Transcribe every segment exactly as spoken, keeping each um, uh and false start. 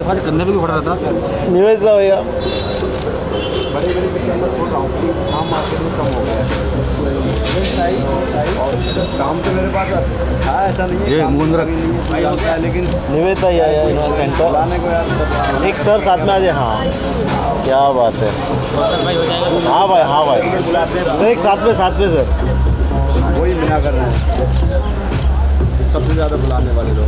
आज कंधे पे भी पड़ रहा था निवेदिता भैया बड़े बड़े के अंदर छोड़ रहा हूँ कि काम मार्केट में कम हो गया है और काम तो मेरे पास हाँ ऐसा नहीं है लेकिन निवेदिता ही आया इन्होंने सेंटर लाने को यार एक सर साथ में आ जाए। हाँ क्या बात है। हाँ भाई हाँ भाई सर एक साथ में साथ में सर वही बिना कर रहे हैं सबसे ज़्यादा बुलाने वाले लोग।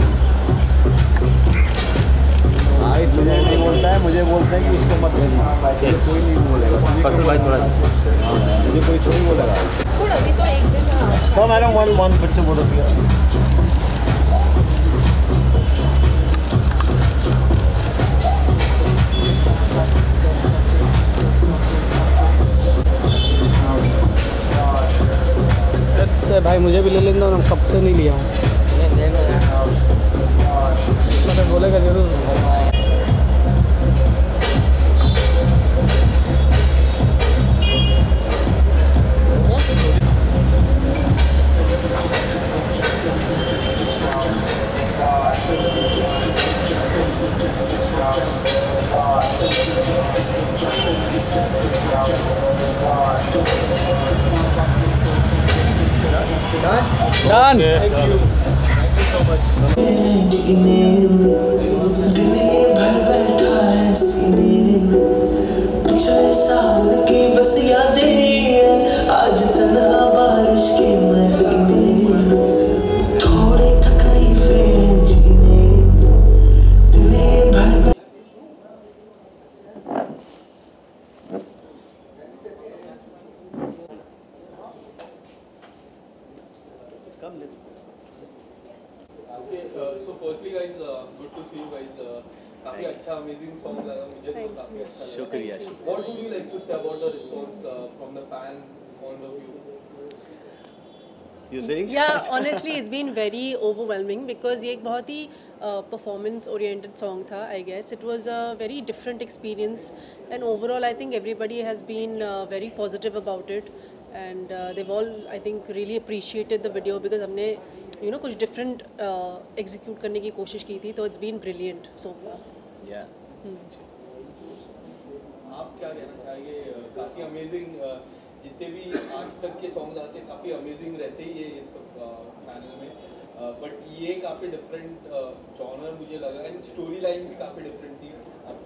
हाँ मुझे नहीं बोलता है मुझे बोलता है कि इसको मत बोलना कोई नहीं बोलेगा भाई थोड़ा मुझे कोई थोड़ी बोलेगा सर मैंने वन वन पिक्चर फोटो किया। भाई मुझे भी ले लेना और कब से नहीं लिया हूँ बोलेगा जरूर। Done. Thank you. Thank you so much. पिछले साल की बस यादें आज तन्हा बारिश के महीने थोड़ी तकलीफें जीने दिले भर So firstly guys, uh, good to see you guys. Uh, काफी अच्छा अमेजिंग सॉन्ग लगा मुझे तो काफी अच्छा लगा। शुक्रिया। What would you like to say about the response uh, from the fans point of view? You saying? Yeah, honestly it's been very overwhelming because ये एक बहुत ही performance oriented song था. I guess it was a very different experience and overall I think everybody has been uh, very positive about it and uh, they've all I think really appreciated the video because हमने you know कुछ different uh, execute करने की कोशिश की थी तो it's been brilliant so far. Yeah. आप क्या कहना चाहेंगे? काफी अमेजिंग जितने भी आज तक के सॉन्ग्स आते हैं काफी अमेजिंग रहते ही है ये सब चैनल में बट ये काफी डिफरेंट जॉनर मुझे लगा एंड स्टोरी लाइन भी काफी डिफरेंट थी अब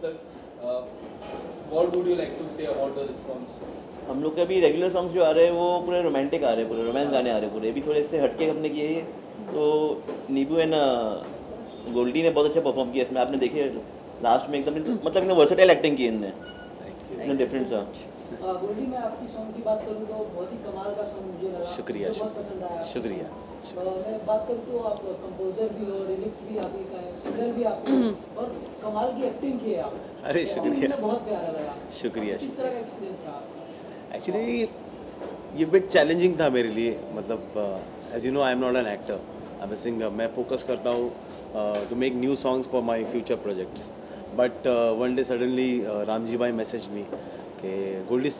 तक। What would you like to say about the response? हम लोग के अभी रेगुलर सॉन्ग्स जो आ रहे हैं वो पूरे रोमांटिक आ रहे हैं, पूरे रोमांस गाने आ रहे हैं पूरे। अभी थोड़े से हटके हमने किए हैं तो नीबू एंड गोल्डी ने बहुत अच्छा परफॉर्म किया इसमें। आपने देखे लास्ट में एकदम मतलब एकदम वर्सेटाइल एक्टिंग की इनने, एकदम डिफरेंट सा। गोल्डी मैं आपकी सॉन्ग की बात करूँ तो बहुत ही कमाल का सॉन्ग मुझे लगा। शुक्रिया, बहुत पसंद आया। शुक्रिया। मैं बात करूँ तो आप कंपोजर भी हो, लिरिक्स भी आप ही का है, सिंगर भी आप और कमाल की एक्टिंग की है आप। अरे शुक्रिया, बहुत प्यारा लगा। शुक्रिया। किस तरह का एक्सपीरियंस रहा? एक्चुअली ये बिट चैलेंजिंग था मेरे लिए। मतलब as you know I am not an actor, I am a singer. मैं फोकस करता हूँ to make new songs for my future projects. But one day suddenly Ramji भाई मैसेज मी कि गोल्डी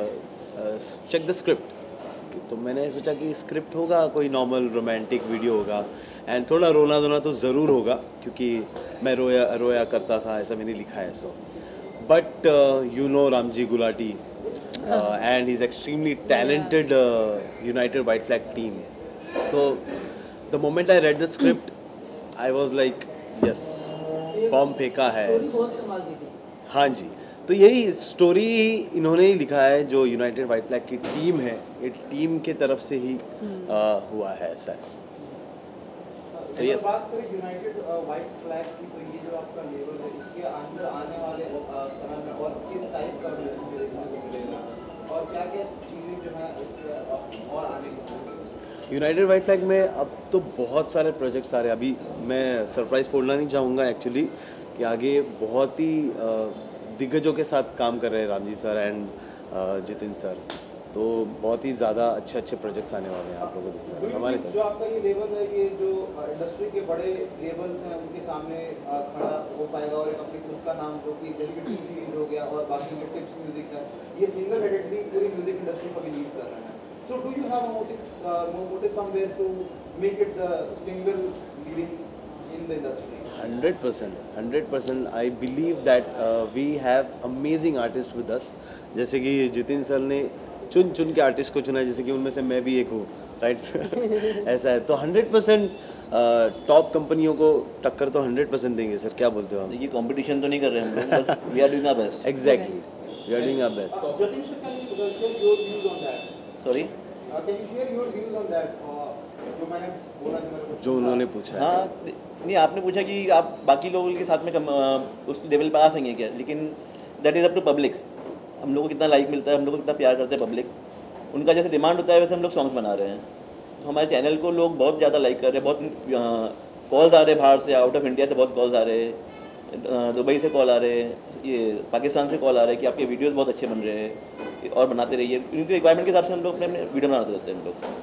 चेक द स्क्रिप्ट। तो मैंने सोचा कि स्क्रिप्ट होगा कोई नॉर्मल रोमांटिक वीडियो होगा एंड थोड़ा रोना धोना तो ज़रूर होगा क्योंकि मैं रोया रोया करता था, ऐसा मैंने लिखा है। So but you know Ramji Gulati and he is extremely talented United White Flag team. तो the moment I read the script I was like yes, bomb फेंका है। हाँ जी, तो यही स्टोरी इन्होंने ही लिखा है जो यूनाइटेड वाइट फ्लैग की टीम है, ये टीम के तरफ से ही आ, हुआ है ऐसा है। So yes. बात करें यूनाइटेड वाइट फ्लैग की तो ये जो आपका लेवल है इसके अंदर आने वाले समय में और किस टाइप का मिलेगा और क्या क्या चीज़ें जो है और आने की? यूनाइटेड वाइट फ्लैग में अब तो बहुत सारे प्रोजेक्ट्स आ रहे हैं। अभी मैं सरप्राइज़ फोड़ना नहीं चाहूँगा एक्चुअली कि आगे बहुत ही दिग्गजों के साथ काम कर रहे हैं Ramji sir and Jitin sir. तो बहुत ही ज़्यादा अच्छे अच्छे प्रोजेक्ट्स आने वाले हैं आप लोगों को हमारे तरफ। जो आपका ये लेवल है, ये जो इंडस्ट्री के बड़े लेवल्स हैं उनके सामने खड़ा हो पाएगा और एक अपनी खुद का नाम जो कि जैसे कि टी सीरीज हो गया और बाकी जो टिप्स म्यूजिक है ये सिंगल हेडेडली पूरी म्यूजिक इंडस्ट्री को भी लीड कर रहे हैं। So do you have a motive motive somewhere to make it the single leading in the industry? Hundred percent hundred percent I believe that we have amazing artist with us. जैसे कि Jitin sir ने चुन चुन के artist को चुना है, जैसे कि उनमें से मैं भी एक हूँ, राइट. ऐसा है. तो हंड्रेड परसेंट टॉप कंपनियों को टक्कर तो हंड्रेड परसेंट देंगे सर. क्या बोलते हो आप? देखिए कंपटीशन तो नहीं कर रहे हम लोग, बस we are doing our best. Exactly, we are doing our best. Jatin sir, can you uh, share your views on that? Sorry. Uh, can you share your views on that? Uh, जो मैंने बोला जो मेरे को जो उन्होंने पूछा है. हाँ, नहीं आपने पूछा कि आप बाकी लोगों के साथ में कम, अ, उस लेवल पर आ सकेंगे क्या, लेकिन that is up to public. हम लोगों को कितना लाइक मिलता है, हम लोग को कितना प्यार करते हैं पब्लिक, उनका जैसे डिमांड होता है वैसे हम लोग सॉन्ग्स बना रहे हैं. तो हमारे चैनल को लोग बहुत ज़्यादा लाइक कर रहे हैं. बहुत कॉल्स आ रहे हैं बाहर से, आउट ऑफ इंडिया से बहुत कॉल्स आ रहे हैं, दुबई से कॉल आ रहे हैं, ये पाकिस्तान से कॉल आ रहे हैं कि आपके वीडियोस बहुत अच्छे बन रहे हैं और बनाते रहिए. उनकी रिक्वायरमेंट के हिसाब से हम लोग अपने अपने वीडियो बनाते रहते हैं हम लोग.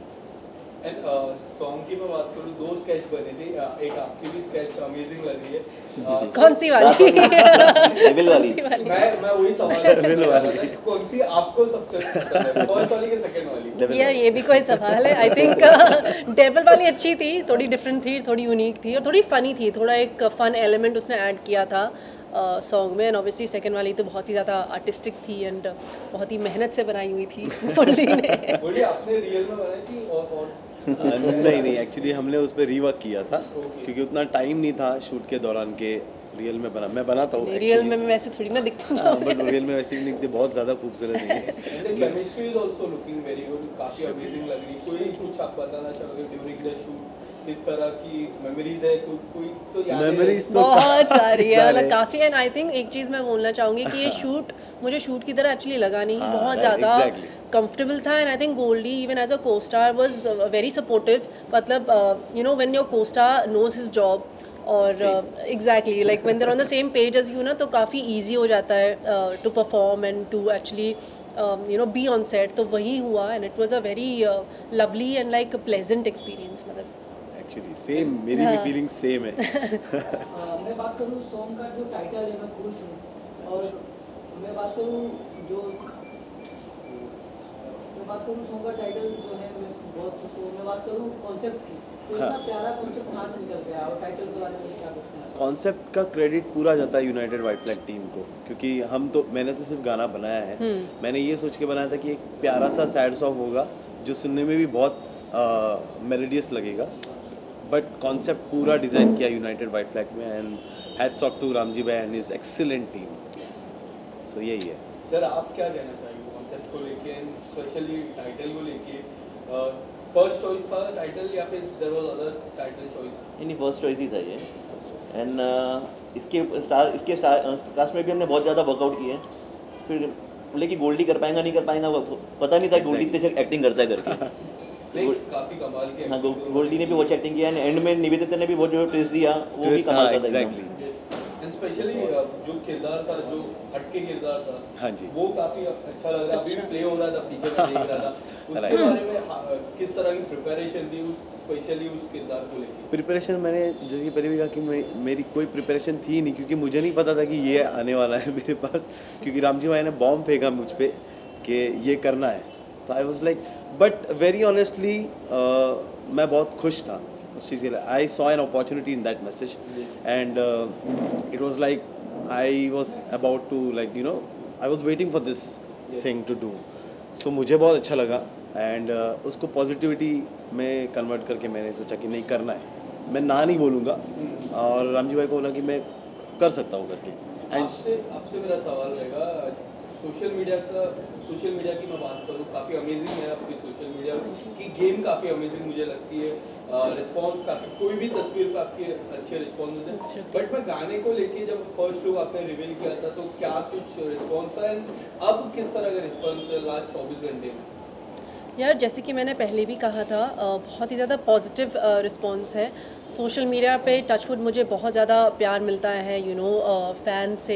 एंड सॉन्ग की मैं बात करूँ, दो स्केच बने थे. uh, एक आपकी भी स्केच अमेजिंग लग रही है. uh, कौन सी वाली? लेवल वाली. मैं मैं वही सवाल Devil वाली. like, कौन सी आपको सबसे पसंद है, फर्स्ट वाली के सेकंड वाली? यार ये भी कोई सवाल है. आई थिंक डेविल वाली अच्छी थी, थोड़ी डिफरेंट थी, थोड़ी यूनिक थी और थोड़ी फनी थी. थोड़ा एक फन एलिमेंट उसने ऐड किया था सॉन्ग में. एंड ऑब्वियसली सेकंड वाली तो बहुत ही ज़्यादा आर्टिस्टिक थी एंड बहुत ही मेहनत से बनाई हुई थी गोल्डी ने. बोलिए आपने रियल में बनाई थी और और नहीं नहीं, एक्चुअली हमने उस पर रीवर्क किया था क्योंकि उतना टाइम नहीं था शूट के दौरान के रियल में बना. मैं बनाता हूँ रियल में मैं वैसे थोड़ी ना दिखती हूँ, बट रियल में वैसे भी नहीं दिखते. बहुत ज़्यादा खूबसूरत है. Chemistry is also looking very good, काफी अमेजिंग लग रही. कोई कुछ आप बताना चाहोगे ड्यूरिंग द शूट, किस तरह की मेमोरीज है? कोई कोई तो याद मेमोरीज तो बहुत सारी है, सारे. मतलब काफ़ी. एंड आई थिंक एक चीज़ मैं बोलना चाहूँगी कि ये शूट मुझे शूट की तरह एक्चुअली लगा नहीं. हाँ, बहुत right, ज़्यादा exactly. कंफर्टेबल था. And I think Goldie even as a costar was very supportive. मतलब you know when your costar knows his job और exactly like when they are on the same page as you ना, तो काफ़ी easy हो जाता है to perform and to actually you know be on set. तो वही हुआ and it was a very lovely and like pleasant experience. मतलब एक्चुअली सेम, मेरी भी फीलिंग सेम है. अ, मैं बात करूँ सॉन्ग का जो टाइटल है, मैं खुश हूँ. और मैं बात करूँ जो मैं बात करूँ सॉन्ग का टाइटल जो है, मैं बहुत खुश हूँ. मैं बात करूँ कॉन्सेप्ट की, तो इतना प्यारा कॉन्सेप्ट कहाँ से निकल गया और टाइटल के बारे में क्या कुछ कहना? कॉन्सेप्ट का क्रेडिट पूरा जाता है यूनाइटेड वाइट फ्लैग टीम को, क्योंकि हम तो मैंने तो सिर्फ गाना बनाया है. मैंने ये सोच के बनाया था कि एक प्यारा सा सैड सॉन्ग होगा जो सुनने में भी बहुत मेलोडियस लगेगा. बट कॉन्सेप्ट पूरा डिज़ाइन किया यूनाइटेड वाइट फ्लैग में. And hats off to Ramji भाई and his excellent team. So यही है. सर आप क्या कहना चाहेंगे कॉन्सेप्ट को लेके एंड स्पेशली टाइटल को लेके? फर्स्ट चॉइस था टाइटल या फिर there was other title choice? नहीं, फर्स्ट चॉइस ही था ये. एंड इसके स्टार इसके स्टार कास्ट में भी हमने बहुत ज़्यादा वर्कआउट किए. फिर बोले कि गोल्डी कर पाएगा नहीं कर पाएगा, वो पता नहीं था गोल्डी इतने एक्टिंग करता है करके. काफी कमाल की हाँ, गोल्डी ने भी बहुत एक्टिंग किया. एंड में निवेदिता ने भी बहुत जो ट्विस्ट दिया वो भी कमाल का था. एग्जैक्टली. एंड स्पेशली जो किरदार था, जो हटके किरदार था, हाँ जी, वो काफी अच्छा लग रहा है. अभी भी प्ले हो रहा था, पीछे मैं देख रहा था. उसके बारे में हाँ, किस तरह की प्रिपरेशन थी उस स्पेशली उस किरदार को लेके? प्रिपरेशन मैंने जैसे कि पहले भी कहा कि मैं मेरी कोई प्रिपरेशन थी नहीं, क्योंकि मुझे नहीं पता था कि ये आने वाला है मेरे पास. क्योंकि रामजी भाई ने बॉम्ब फेंका मुझ पर कि ये करना है, तो I was like, but very honestly मैं बहुत खुश था उस चीज़ के लिए. I saw an opportunity in that message and it was like I was about to like you know I was waiting for this thing to do. So मुझे बहुत अच्छा लगा एंड uh, उसको पॉजिटिविटी में कन्वर्ट करके मैंने सोचा कि नहीं करना है, मैं ना नहीं बोलूँगा. और रामजी भाई को बोला कि मैं कर सकता हूँ करके. एंड आपसे आपसे मेरा सवाल रहेगा, सोशल मीडिया का सोशल मीडिया की मैं बात करूँ, काफ़ी अमेजिंग है आपकी सोशल मीडिया की गेम, काफ़ी अमेजिंग मुझे लगती है. रिस्पांस काफ़ी, कोई भी तस्वीर पे आपके अच्छे रिस्पांस होते हैं. बट मैं गाने को लेके जब फर्स्ट लुक आपने रिवील किया था तो क्या कुछ रिस्पांस था एंड अब किस तरह का रिस्पांस है लास्ट चौबीस घंटे में? यार जैसे कि मैंने पहले भी कहा था, बहुत ही ज़्यादा पॉजिटिव रिस्पांस है सोशल मीडिया पे. टचवुड मुझे बहुत ज़्यादा प्यार मिलता है यू नो फ़ैन से.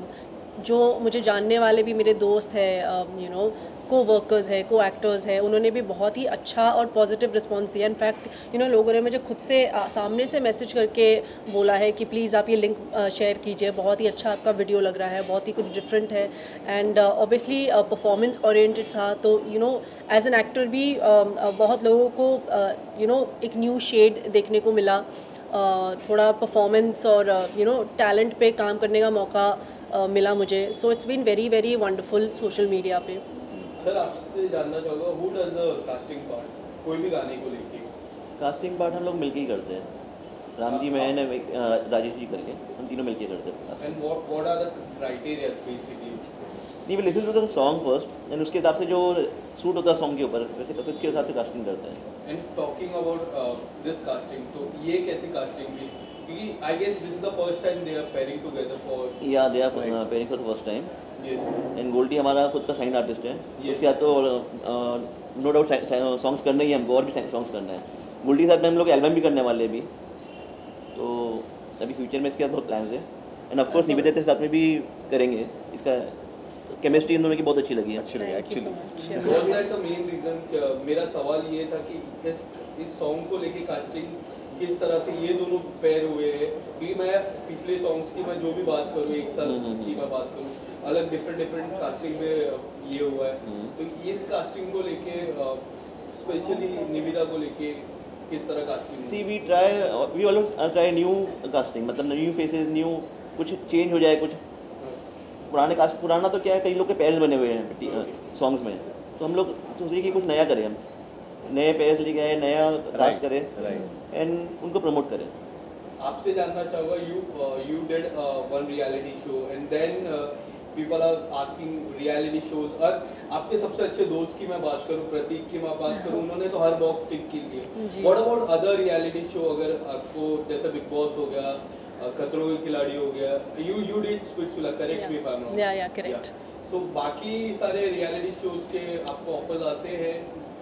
जो मुझे जानने वाले भी मेरे दोस्त हैं, यू नो को वर्कर्स है, को एक्टर्स है, उन्होंने भी बहुत ही अच्छा और पॉजिटिव रिस्पांस दिया. इनफैक्ट यू नो लोगों ने मुझे खुद से आ, सामने से मैसेज करके बोला है कि प्लीज़ आप ये लिंक शेयर कीजिए, बहुत ही अच्छा आपका वीडियो लग रहा है, बहुत ही कुछ डिफरेंट है. एंड ऑब्वियसली परफॉर्मेंस ओरिएंटेड था, तो you know as an actor भी uh, बहुत लोगों को you uh, know you know, एक न्यू शेड देखने को मिला. थोड़ा परफॉर्मेंस और यू नो टैलेंट पे काम करने का मौका uh, मिला मुझे. So it's been very very wonderful social media पे. सर आपसे जानना चाहूँगा who does the casting part, कोई भी गाने को लेके? कास्टिंग पार्ट हम लोग मिलके ही करते हैं. राम जी, मैं ने राजेश जी करके हम तीनों मिलके करते हैं. And what what are the criteria basically? नहीं, we listen to the song first and उसके हिसाब से जो सूट होता है सॉन्ग के ऊपर वैसे तो उसके हिसाब से कास्टिंग करते हैं. And talking about this casting, तो ये कैसी कास्टिंग थी? क्योंकि I guess this is the first time they are pairing together for या they are pairing for the first time. Yes. And Goldie हमारा खुद का साइन आर्टिस्ट है. Yes. उसके बाद तो नो डाउट सॉन्ग्स करने ही हमको और भी सॉन्ग्स करना है. गोल्डी के साथ में हम लोग एल्बम भी करने वाले हैं अभी, तो अभी फ्यूचर में इसके बाद बहुत प्लान्स है. एंड ऑफ कोर्स निवेदिता के साथ में भी करेंगे. इसका केमिस्ट्री इन दोनों की बहुत अच्छी लगी है. Actually actually was that the main reason? मेरा सवाल ये था कि इस इस सॉन्ग को लेके कास्टिंग किस तरह से ये दोनों पेयर हुए हैं. क्योंकि मैं पिछले सॉन्ग्स की मैं जो भी बात करूँ, एक साल की मैं बात करूँ, अलग डिफरेंट डिफरेंट कास्टिंग में ये हुआ है. तो इस कास्टिंग को लेके स्पेशली निविदा को लेके किस तरह casting? See we try we always try new casting, मतलब न्यू फेसेस, न्यू कुछ चेंज हो जाए. कुछ पुराने कास्ट पुराना तो क्या है, कई लोग के पेयर्स बने हुए हैं सॉन्ग्स में, तो हम लोग सोचे कि कुछ नया करें. हम नए पेयर्स लेके आए, नया कास्ट करें एंड उनको प्रमोट करें. आपसे जानना चाहूँगा, you you did one reality show and then people are asking reality shows. और आपके सबसे अच्छे दोस्त की मैं बात करूँ, प्रतीक की मैं बात करूँ, उन्होंने तो हर बॉक्स टिक की है. What about other reality show? अगर आपको जैसे बिग बॉस हो गया, खतरों के खिलाड़ी हो गया, you you did Splitsvilla, correct me if I am wrong. या या करेक्ट. सो बाकी सारे रियलिटी शोज के आपको ऑफर्स आते हैं.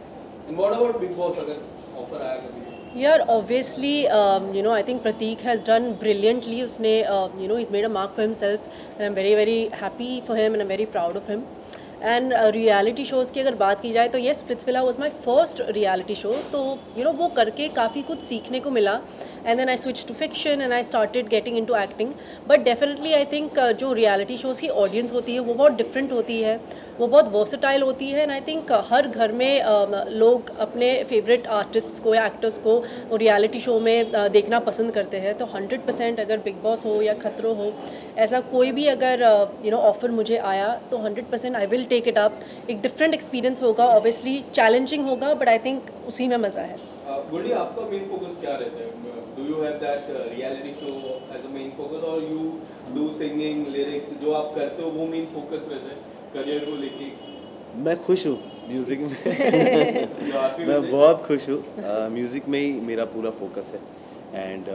And what about Bigg Boss, अगर ऑफर आया कभी? Yeah, obviously, um, you know, I think Prateek has done brilliantly. Usne, uh, you know, he's made a mark for himself, and I'm very, very happy for him, and I'm very proud of him. And reality shows की अगर बात की जाए तो ये Splitsvilla was my first reality show. तो you know वो करके काफ़ी कुछ सीखने को मिला. And then I switch to fiction and I started getting into acting. But definitely I think जो रियलिटी शोज़ की ऑडियंस होती है वो बहुत डिफरेंट होती है, वो बहुत वर्सेटाइल होती है. एंड आई थिंक हर घर में uh, लोग अपने फेवरेट आर्टिस्ट्स को या एक्टर्स को वो रियलिटी शो में uh, देखना पसंद करते हैं. तो हंड्रेड परसेंट अगर बिग बॉस हो या खतरों हो, ऐसा कोई भी अगर यू नो ऑफ़र मुझे आया तो hundred percent I will take it up. एक डिफरेंट एक्सपीरियंस होगा, ऑब्वियसली चैलेंजिंग होगा, बट आई थिंक उसी में मज़ा है. गोल्डी, आपका मेन फोकस क्या रहता है? Do you have that reality show as a main focus, और यू डू सिंगिंग, लिरिक्स, जो आप करते हो वो मेन फोकस रहता है करियर को लेके? मैं खुश हूँ म्यूज़िक में. मैं बहुत खुश हूँ. म्यूज़िक में ही मेरा पूरा फोकस है. एंड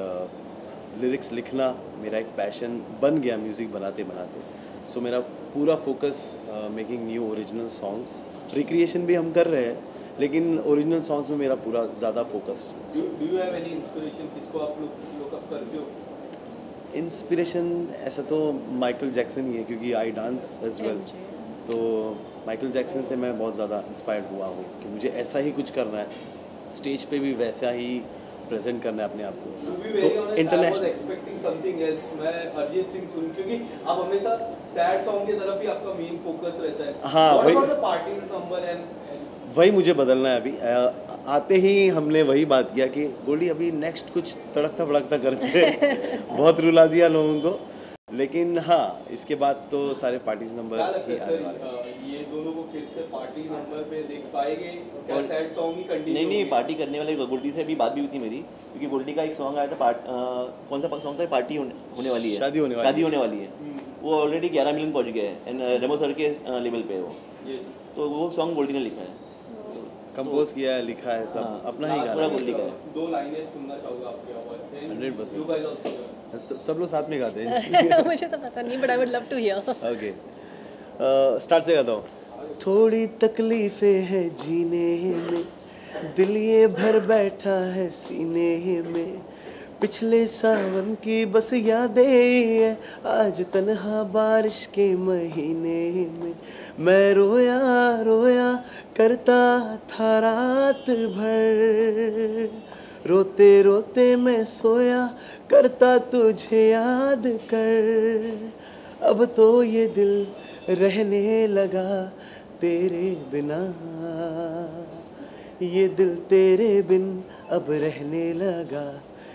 लिरिक्स लिखना मेरा एक पैशन बन गया म्यूज़िक बनाते बनाते. सो so, मेरा पूरा focus making new original songs. Recreation भी हम कर रहे हैं, लेकिन ओरिजिनल सॉन्ग्स में मेरा पूरा ज़्यादा focused. Do you have any inspiration? किसको आप लोग लुक अप करते हो? इंस्पिरेशन ऐसा तो माइकल जैक्सन ही है, क्योंकि आई डांस एज वेल. तो माइकल जैक्सन से मैं बहुत ज़्यादा इंस्पायर्ड हुआ हूँ कि मुझे ऐसा ही कुछ करना है, स्टेज पे भी वैसा ही प्रेजेंट करना है अपने आप को. तो इंटरनेशनल एक्सपेक्टिंग समथिंग एल्स. मैं अरिजीत सिंह सुन, क्योंकि आप हमेशा सैड सॉन्ग की तरफ ही आपका मेन फोकस रहता है. हाँ, वही पार्टी नंबर एंड वही मुझे बदलना है. अभी आते ही हमने वही बात किया कि गोल्डी अभी नेक्स्ट कुछ तड़कता भड़कता करते. बहुत रुला दिया लोगों को, लेकिन हाँ इसके बाद तो सारे पार्टीज नंबर ही आने वाले हैं. ये दोनों को फिर से पार्टी नंबर पे देख पाएंगे? क्या सैड सॉन्ग ही कंटिन्यू? नहीं नहीं, पार्टी करने वाले. गोल्डी से अभी बात भी हुई थी मेरी, क्योंकि गोल्डी का एक सॉन्ग आया था, पार्ट कौन सा सॉन्ग था, पार्टी होने वाली है, शादी होने वाली शादी होने वाली है. वो ऑलरेडी ग्यारह मिलियन पहुँच गया है एंड रेमो सर के लेवल पे वो. तो वो सॉन्ग गोल्डी ने लिखा है, कंपोज किया है, लिखा है, सब हाँ, अपना ही गाना पूरा है. गोल्डी का है. दो लाइनें सुनना चाहूँगा आपकी आवाज़ से. Hundred percent. You guys also. स- सब लोग साथ में गाते हैं. मुझे तो पता नहीं, but I would love to hear. Okay, start से गाता हूँ. थोड़ी तकलीफें हैं जीने में, दिल ये भर बैठा है सीने में. पिछले सावन की बस यादें है, आज तन्हा बारिश के महीने में. मैं रोया रोया करता था रात भर, रोते रोते मैं सोया करता तुझे याद कर. अब तो ये दिल रहने लगा तेरे बिना, ये दिल तेरे बिन अब रहने लगा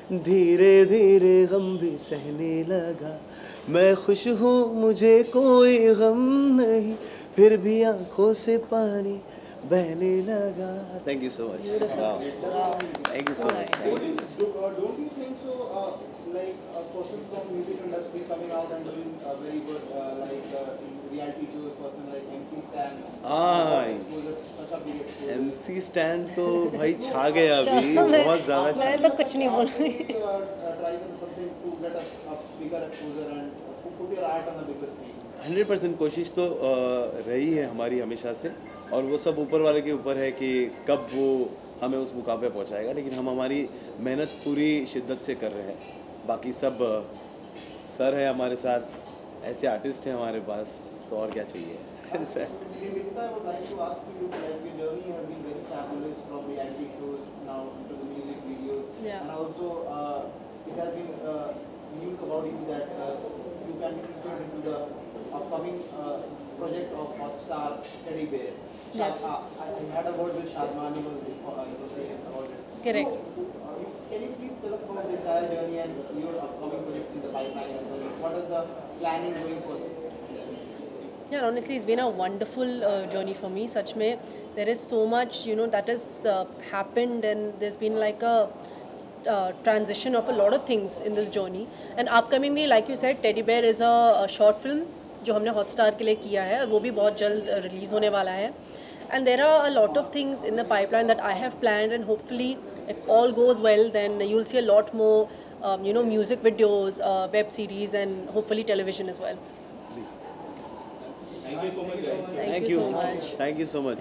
धीरे धीरे गम भी सहने लगा, मैं खुश हूँ मुझे कोई गम नहीं, फिर भी आंखों से पानी बहने लगा. Thank you so much. Wow. Thank you so much. Thank you so much. Do, uh, don't you think so? Uh, like a person from music industry coming out and doing uh, very good, uh, like uh, in reality show, a person like M C Stan. Ah. Exposure, such a big exposure. M C Stan तो भाई छा गया अभी, बहुत ज़्यादा छा मैं तो कुछ नहीं बोल रही. So, uh, uh, try to do something to get a, a bigger exposure and uh, put your art on a bigger screen. Hundred percent कोशिश तो अ, रही है हमारी हमेशा से, और वो सब ऊपर वाले के ऊपर है कि कब वो हमें उस मुकाम पे पहुंचाएगा, लेकिन हम हमारी मेहनत पूरी शिद्दत से कर रहे हैं. बाकी सब अ, सर है हमारे साथ, ऐसे आर्टिस्ट हैं हमारे पास, तो और क्या चाहिए. Sir Nivedita, I would like to ask you, like your journey has been very fabulous from reality shows now into the music videos, Yeah. and also uh, it has been uh, news about you that uh, you can be featured into the upcoming uh, project of Hotstar Teddy Bear. Yes. Shah, uh, I, I had a word with Shadman, he was, uh, he was saying about it. Correct. So, uh, you, can you please tell us about the entire journey and your upcoming projects in the pipeline as well? What is the planning going forward? Yeah, honestly, it's been a wonderful uh, journey for me. Such में there is so much, you know, that has uh, happened, and there's been like a uh, transition of a lot of things in this journey. And upcoming में, like you said, Teddy Bear is a, a short film जो हमने Hotstar के लिए किया है, वो भी बहुत जल्द रिलीज होने वाला है. And there are a lot of things in the pipeline that I have planned, and hopefully, if all goes well, then you'll see a lot more, um, you know, music videos, uh, web series, and hopefully television as well. Thank you so much, guys. Thank, Thank you, you. so much. Thank you so much.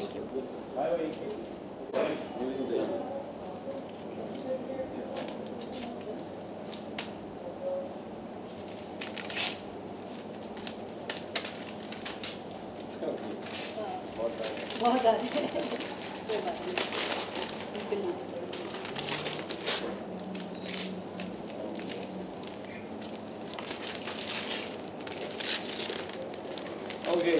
बहुत ज़्यादा है. कोई बात नहीं. You can do this. Okay.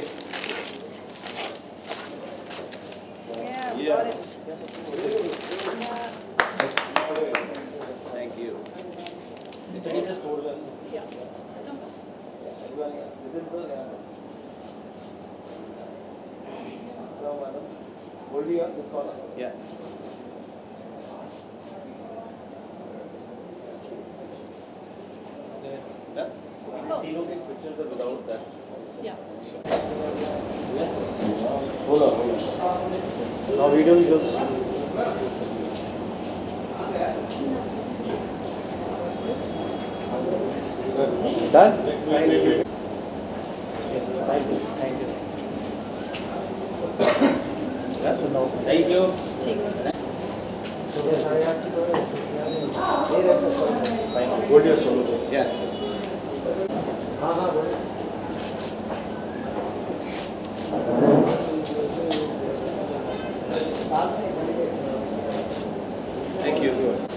Yeah, Yeah. got it. Thank you. Yeah. Yeah. Yeah. Oh. Pictures are without that. Yeah. Now video visuals. Done? Yes, thank you. Thank you. That's enough. Thank you. ठीक है. What do you solo? Yeah. Thank you.